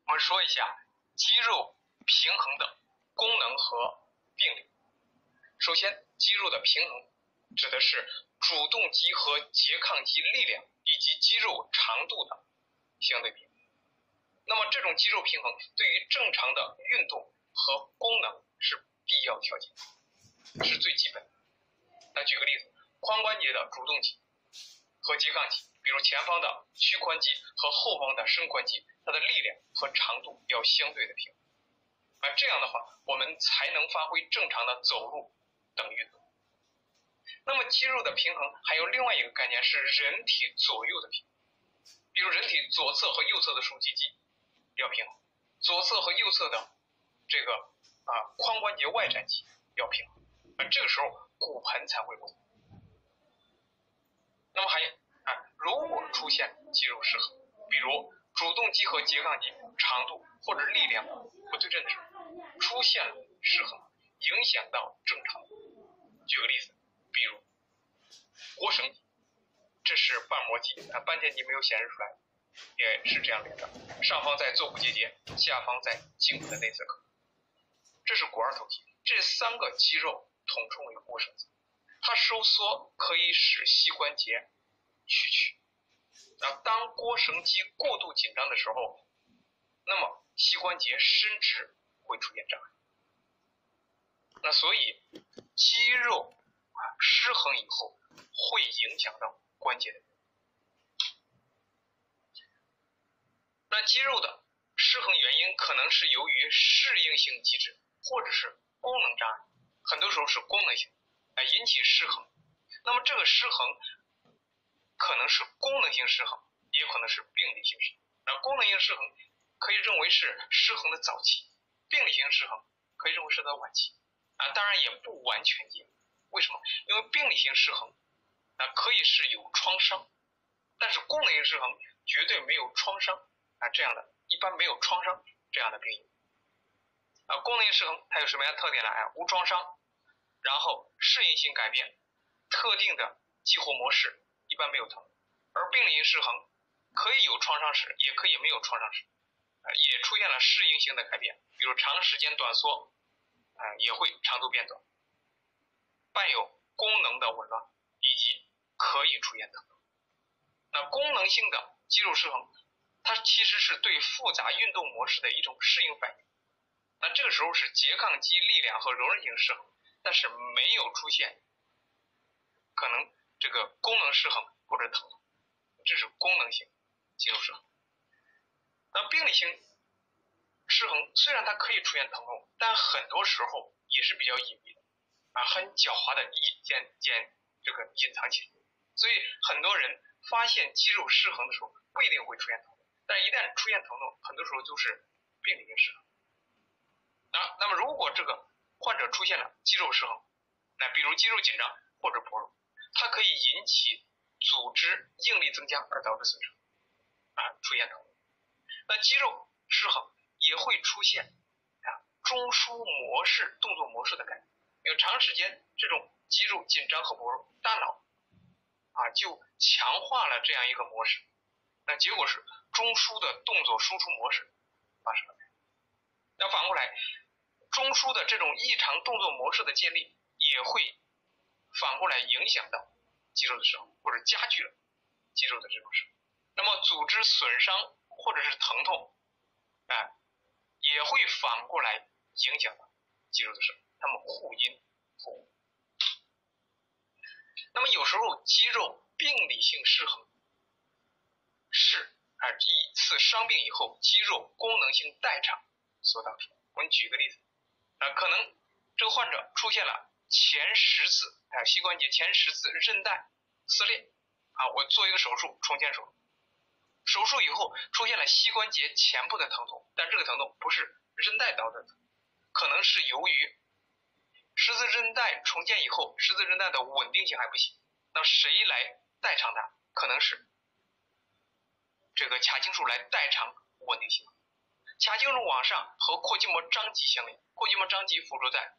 我们说一下肌肉平衡的功能和病理。首先，肌肉的平衡指的是主动肌和拮抗肌力量以及肌肉长度的相对比。那么这种肌肉平衡对于正常的运动和功能是必要条件，是最基本的。那举个例子，髋关节的主动肌和拮抗肌，比如前方的屈髋肌和后方的伸髋肌，它的力量和长度要相对的平衡。这样的话，我们才能发挥正常的走路等运动。那么肌肉的平衡还有另外一个概念是人体左右的平衡，比如人体左侧和右侧的竖脊肌要平衡，左侧和右侧的这个髋关节外展肌要平衡，这个时候骨盆才会稳。那么还有如果出现肌肉失衡，比如主动肌和拮抗肌长度或者力量不对称的时候，出现了失衡，影响到正常。举个例子，比如腘绳肌，这是瓣膜肌，半腱肌没有显示出来，也是这样连的，上方在坐骨结节，下方在胫骨的内侧髁，这是股二头肌。这三个肌肉统称为腘绳肌，它收缩可以使膝关节屈曲。当腘绳肌过度紧张的时候，那么膝关节伸直会出现障碍。那所以肌肉失衡以后会影响到关节的。那肌肉的失衡原因可能是由于适应性机制或者是功能障碍，很多时候是功能性引起失衡。那么这个失衡可能是功能性失衡，也有可能是病理性失衡。功能性失衡可以认为是失衡的早期，病理性失衡可以认为是它的晚期。当然也不完全一样。为什么？因为病理性失衡可以是有创伤，但是功能性失衡绝对没有创伤这样的，一般没有创伤这样的病因。功能性失衡它有什么样的特点呢？无创伤，然后适应性改变，特定的激活模式，一般没有疼。而病理性失衡可以有创伤史，也可以没有创伤史，也出现了适应性的改变，比如长时间短缩也会长度变短，伴有功能的紊乱，以及可以出现疼痛。那功能性的肌肉失衡，它其实是对复杂运动模式的一种适应反应。那这个时候是拮抗肌力量和柔韧性失衡，但是没有出现可能这个功能失衡或者疼痛，这是功能性肌肉失衡。那病理性失衡虽然它可以出现疼痛，但很多时候也是比较隐蔽的很狡猾的这个隐藏起来。所以很多人发现肌肉失衡的时候不一定会出现疼痛，但一旦出现疼痛，很多时候就是病理性失衡。那么如果这个患者出现了肌肉失衡，比如肌肉紧张或者薄弱，它可以引起组织应力增加而导致损伤出现疼痛。那肌肉失衡也会出现中枢模式动作模式的改变，因为长时间这种肌肉紧张和薄弱，大脑就强化了这样一个模式，那结果是中枢的动作输出模式发生了改变。那反过来，中枢的这种异常动作模式的建立也会反过来影响到肌肉的失衡，或者加剧了肌肉的这种失衡。那么组织损伤或者是疼痛也会反过来影响到肌肉的失衡，它们互因互补。那么有时候肌肉病理性失衡是一次伤病以后肌肉功能性代偿所导致。我们举个例子，可能这个患者出现了前10次膝关节前10次韧带撕裂我做一个手术，重建手术，手术以后出现了膝关节前部的疼痛，但这个疼痛不是韧带导致的，可能是由于十字韧带重建以后十字韧带的稳定性还不行。那谁来代偿它？可能是这个髂胫束来代偿稳定性。髂胫束往上和阔筋膜张棘相连，阔筋膜张棘附着在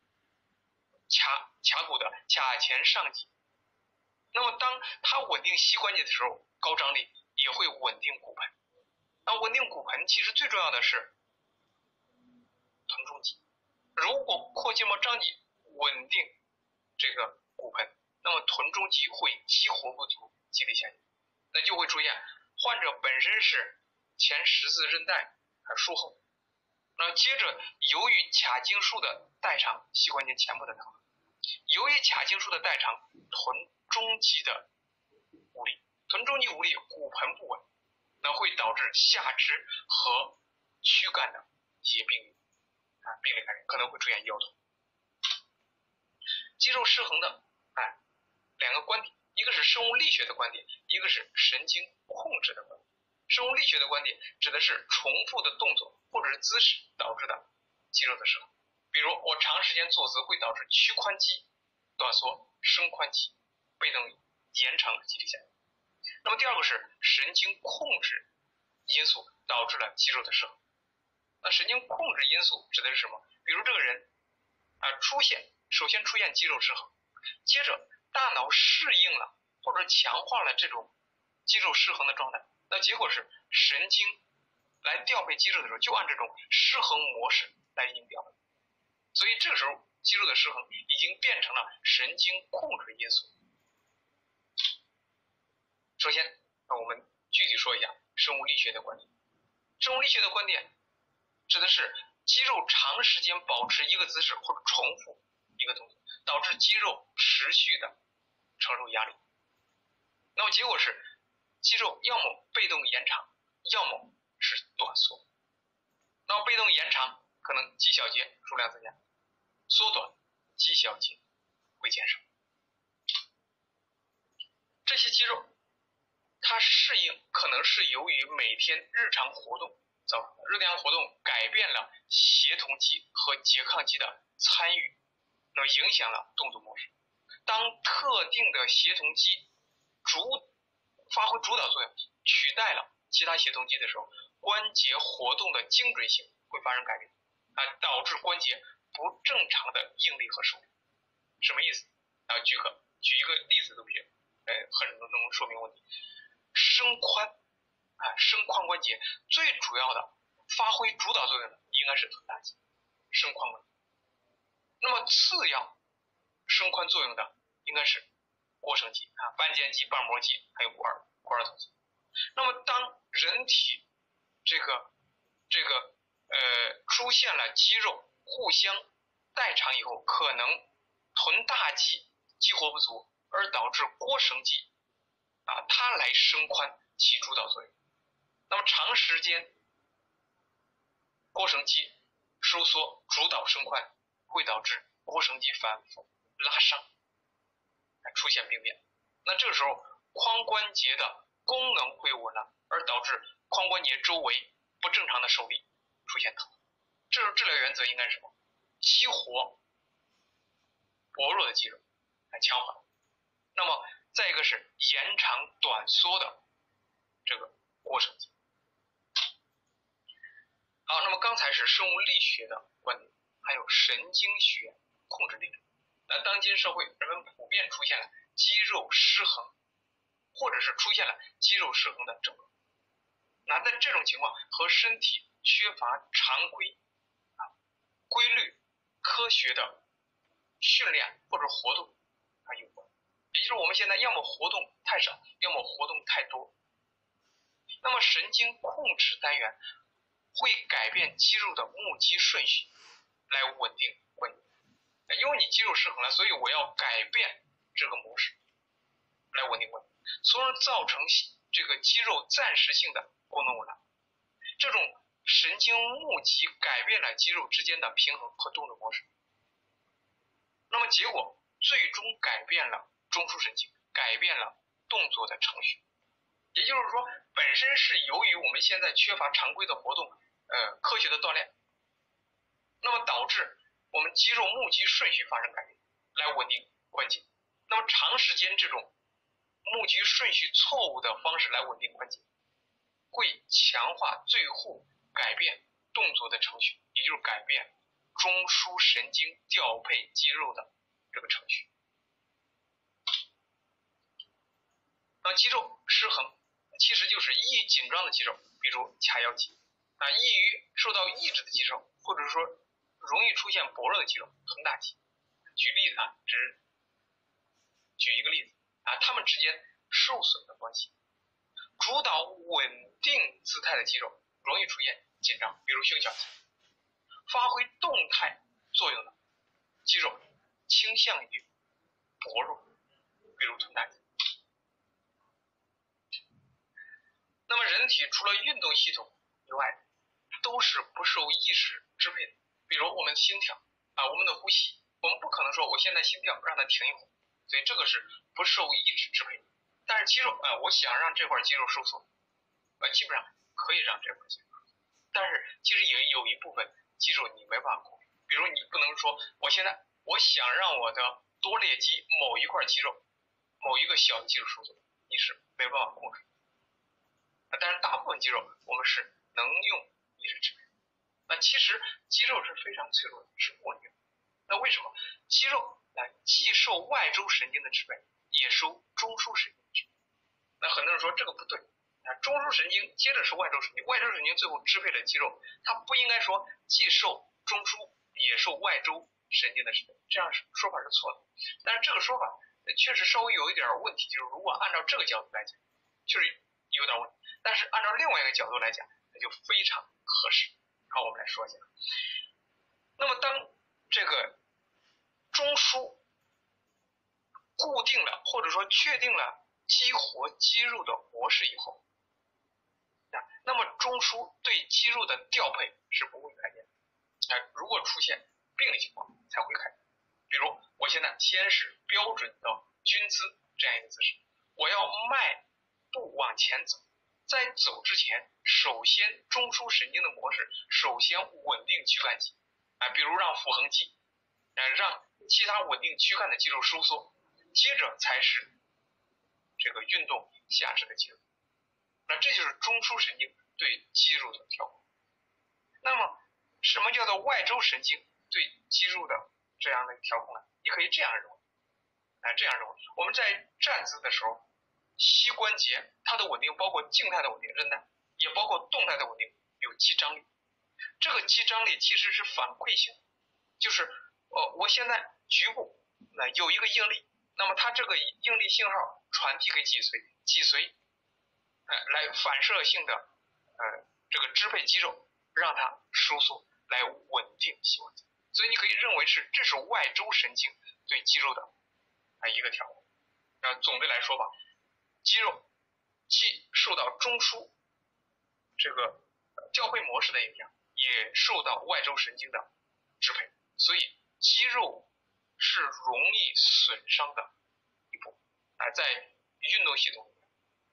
髂骨的髂前上棘。那么当它稳定膝关节的时候，高张力也会稳定骨盆。 那稳定骨盆其实最重要的是臀中肌。如果阔筋膜张力稳定这个骨盆，那么臀中肌会激活不足，肌力下降，那就会出现患者本身是前十字韧带束后，那接着由于髂胫束的代偿，膝关节前部的疼，由于髂胫束的代偿，臀中肌的无力，臀中肌无力，骨盆不稳，那会导致下肢和躯干的一些病理感染，可能会出现腰痛。肌肉失衡的两个观点，一个是生物力学的观点，一个是神经控制的观点。生物力学的观点指的是重复的动作或者是姿势导致的肌肉的失衡，比如我长时间坐姿会导致屈髋肌短缩，伸髋肌被动延长肌力下降。那么第二个是神经控制因素导致了肌肉的失衡。那神经控制因素指的是什么？比如这个人首先出现肌肉失衡，接着大脑适应了或者强化了这种肌肉失衡的状态，那结果是神经来调配肌肉的时候就按这种失衡模式来进行调配，所以这个时候肌肉的失衡已经变成了神经控制因素。首先我们具体说一下生物力学的观点。生物力学的观点指的是肌肉长时间保持一个姿势或者重复一个动作，导致肌肉持续的承受压力，那么结果是肌肉要么被动延长，要么是短缩。那么被动延长可能肌小节数量增加，缩短肌小节会减少。这些肌肉它适应可能是由于每天日常活动造成的，日常活动改变了协同肌和拮抗肌的参与，那么影响了动作模式。当特定的协同肌发挥主导作用，取代了其他协同肌的时候，关节活动的精准性会发生改变，导致关节不正常的应力和受力。什么意思？举一个例子都很能说明问题。伸髋关节最主要的发挥主导作用的应该是臀大肌，伸髋关节。那么次要伸髋作用的应该是腘绳肌、半肩肌、瓣膜肌还有股二头肌。那么当人体出现了肌肉互相代偿以后，可能臀大肌激活不足，而导致腘绳肌它来伸髋起主导作用。那么长时间腘绳肌收缩主导伸髋，会导致腘绳肌反复拉伤，出现病变。那这个时候髋关节的功能会紊乱，而导致髋关节周围不正常的受力，出现疼。这时候治疗原则应该是什么？激活薄弱的肌肉来强化。那么再一个是延长短缩的这个腘绳肌。好，那么刚才是生物力学的观点，还有神经学控制力量。那当今社会人们普遍出现了肌肉失衡，或者是出现了肌肉失衡的症状。那在这种情况和身体缺乏常规规律科学的训练或者活动有关。也就是我们现在要么活动太少，要么活动太多。那么神经控制单元会改变肌肉的募集顺序来稳定关节。因为你肌肉失衡了，所以我要改变这个模式来稳定关节，从而造成这个肌肉暂时性的功能紊乱。这种神经募集改变了肌肉之间的平衡和动作模式，那么结果最终改变了中枢神经，改变了动作的程序。也就是说，本身是由于我们现在缺乏常规的活动，科学的锻炼，那么导致我们肌肉募集顺序发生改变，来稳定关节。那么长时间这种募集顺序错误的方式来稳定关节，会强化最后改变动作的程序，也就是改变中枢神经调配肌肉的这个程序。肌肉失衡其实就是一紧张的肌肉比如髂腰肌易于受到抑制的肌肉，或者说容易出现薄弱的肌肉，臀大肌。举例子只举一个例子它们之间受损的关系。主导稳定姿态的肌肉容易出现紧张，比如胸小肌。发挥动态作用的肌肉倾向于薄弱，比如臀大肌。那么人体除了运动系统以外，都是不受意识支配的。比如我们心跳我们的呼吸，我们不可能说我现在心跳让它停一会儿，所以这个是不受意识支配的。但是肌肉我想让这块肌肉收缩基本上可以让这块肌肉，但是其实也有一部分肌肉你没办法控制。比如你不能说我现在我想让我的多裂肌某一块肌肉某一个小的肌肉收缩，你是没办法控制。但是大部分肌肉我们是能用意识支配。那其实肌肉是非常脆弱的，是不稳定的。那为什么肌肉既受外周神经的支配，也受中枢神经的支配？那很多人说这个不对中枢神经接着是外周神经，外周神经最后支配了肌肉，它不应该说既受中枢也受外周神经的支配，这样说法是错的。但是这个说法确实稍微有一点问题，就是如果按照这个角度来讲确实有点问题，但是按照另外一个角度来讲那就非常合适。好，我们来说一下。那么当这个中枢固定了或者说确定了激活肌肉的模式以后那么中枢对肌肉的调配是不会改变的如果出现病理情况才会改变。比如我现在先是标准的军姿这样一个姿势，我要迈步往前走，在走之前首先中枢神经的模式首先稳定躯干肌比如让腹横肌让其他稳定躯干的肌肉收缩，接着才是这个运动下肢的肌肉。那这就是中枢神经对肌肉的调控。那么什么叫做外周神经对肌肉的这样的调控呢？你可以这样认为这样认为，我们在站姿的时候，膝关节它的稳定包括静态的稳定韧带，也包括动态的稳定有肌张力。这个肌张力其实是反馈性，就是我现在局部有一个应力，那么它这个应力信号传递给脊髓，脊髓来反射性的这个支配肌肉，让它收缩来稳定膝关节。所以你可以认为这是外周神经对肌肉的一个调控。总的来说吧，肌肉既受到中枢这个调配模式的影响，也受到外周神经的支配，所以肌肉是容易损伤的一部分在运动系统里面。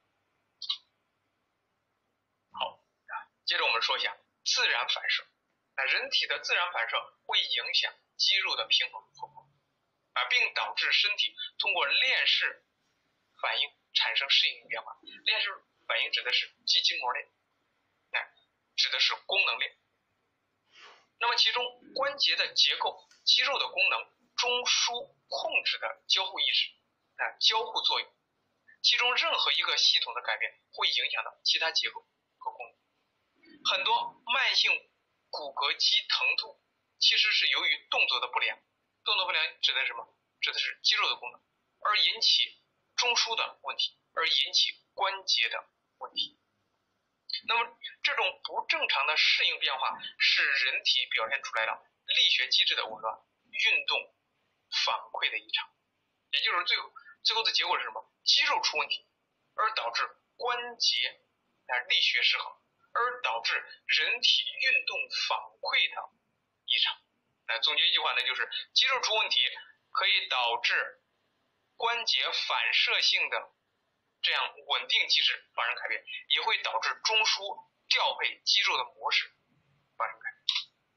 好接着我们说一下自然反射。人体的自然反射会影响肌肉的平衡和活并导致身体通过链式反应产生适应变化。链式反应指的是肌筋膜链指的是功能链。那么其中关节的结构、肌肉的功能、中枢控制的交互意识交互作用，其中任何一个系统的改变会影响到其他结构和功能。很多慢性骨骼肌疼痛其实是由于动作的不良，动作不良指的是什么？指的是肌肉的功能，而引起中枢的问题，而引起关节的问题。那么这种不正常的适应变化是人体表现出来的力学机制的紊乱、运动反馈的异常，也就是最后的结果是什么？肌肉出问题，而导致关节力学失衡，而导致人体运动反馈的异常。总结一句话呢，就是肌肉出问题可以导致关节反射性的这样稳定机制发生改变，也会导致中枢调配肌肉的模式发生改变。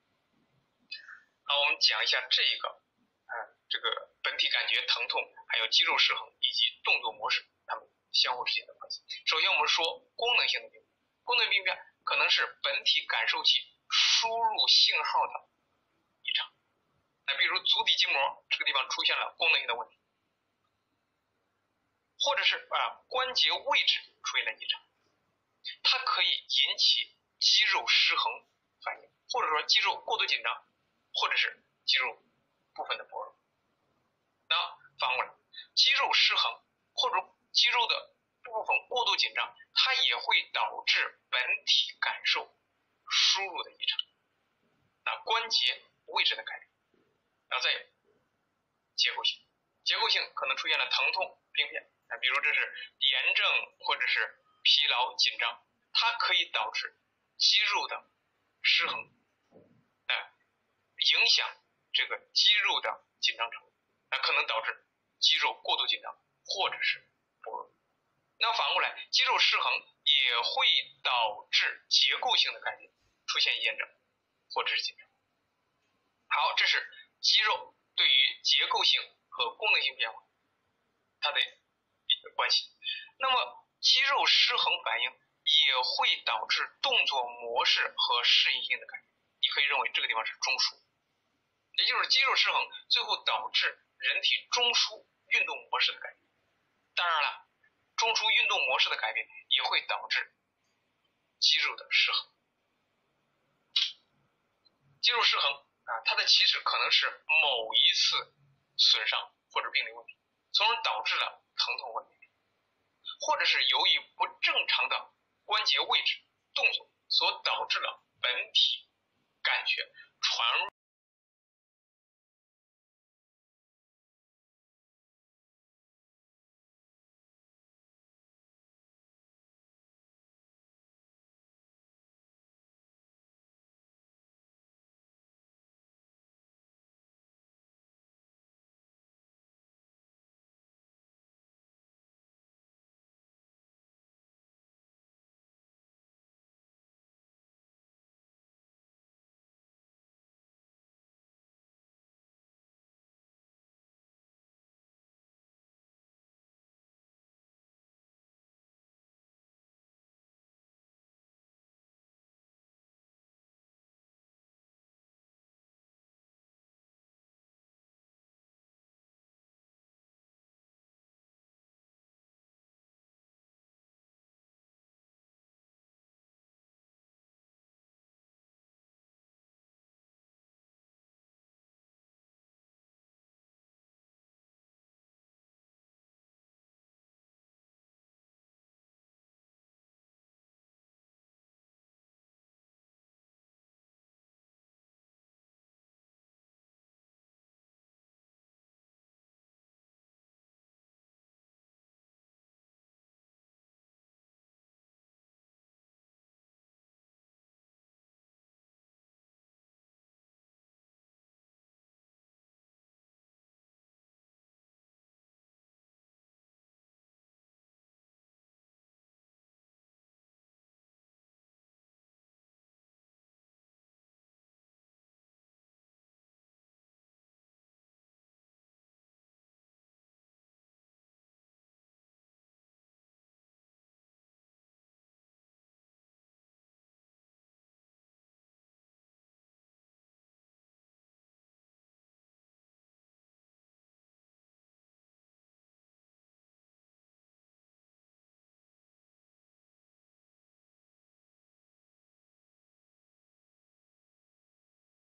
好，我们讲一下这个本体感觉、疼痛，还有肌肉失衡以及动作模式它们相互之间的关系。首先我们说功能性的病变。功能病变可能是本体感受器输入信号的异常。比如足底筋膜这个地方出现了功能性的问题，或者是关节位置出现了异常。 它可以引起肌肉失衡反应，或者说肌肉过度紧张，或者是肌肉部分的薄弱。那反过来，肌肉失衡或者肌肉的部分过度紧张，它也会导致本体感受输入的异常，关节位置的改变。再有结构性，结构性可能出现了疼痛、病变，比如这是炎症或者是疲劳、紧张，它可以导致肌肉的失衡，影响这个肌肉的紧张程度，可能导致肌肉过度紧张或者是薄弱。那反过来，肌肉失衡也会导致结构性的改变，出现炎症或者是紧张。好，这是肌肉对于结构性和功能性变化它的关系。那么肌肉失衡反应也会导致动作模式和适应性的改变，你可以认为这个地方是中枢，也就是肌肉失衡最后导致人体中枢运动模式的改变。当然了，中枢运动模式的改变也会导致肌肉的失衡。肌肉失衡它的起始可能是某一次损伤或者病理问题，从而导致了疼痛或者或者是由于不正常的关节位置动作所导致了本体感觉传入